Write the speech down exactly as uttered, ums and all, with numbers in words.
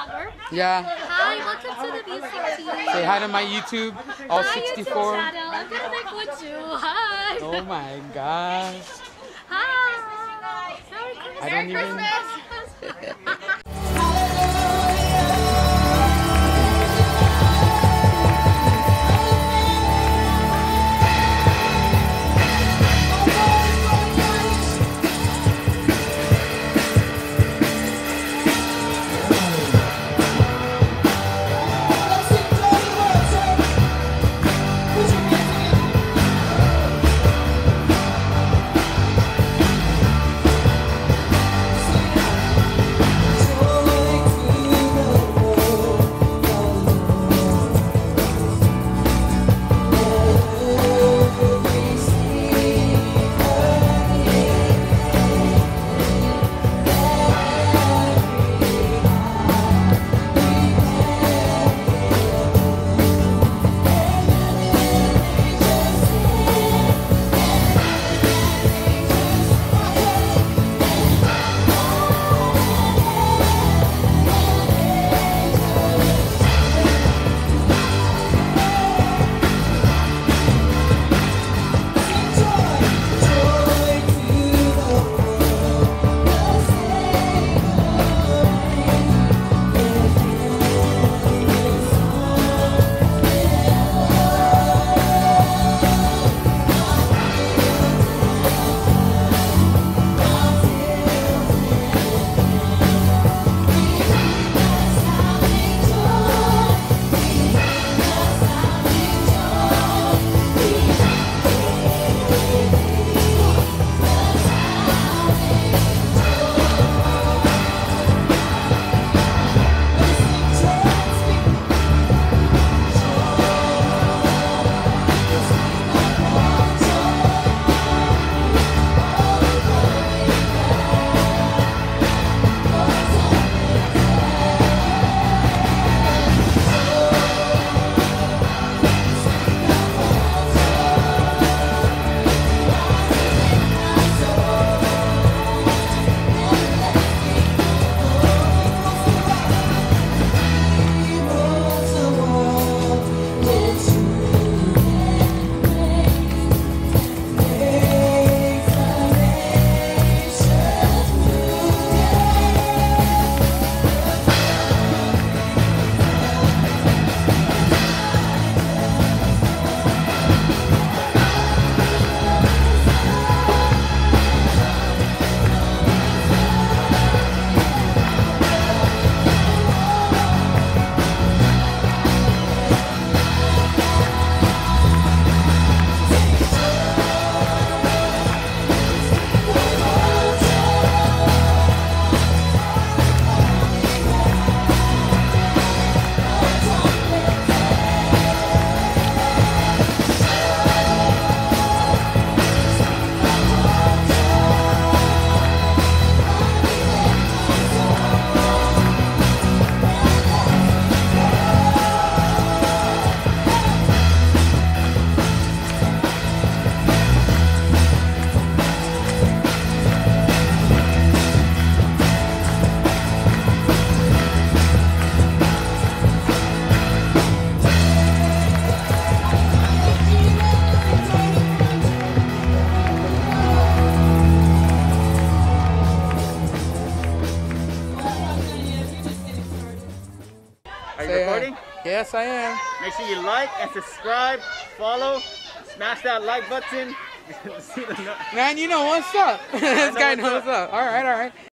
vlogger. Yeah. Hi, welcome to the B C T. Say hi to my YouTube, all Hi, sixty-four. YouTube channel. I'm gonna make with you. Hi. Oh my gosh. Hi. Merry Christmas. I don't even. Are you recording? Yes, I am. Make sure you like and subscribe, follow, smash that like button. Man, you know what's up. This guy knows what's up. All right, all right.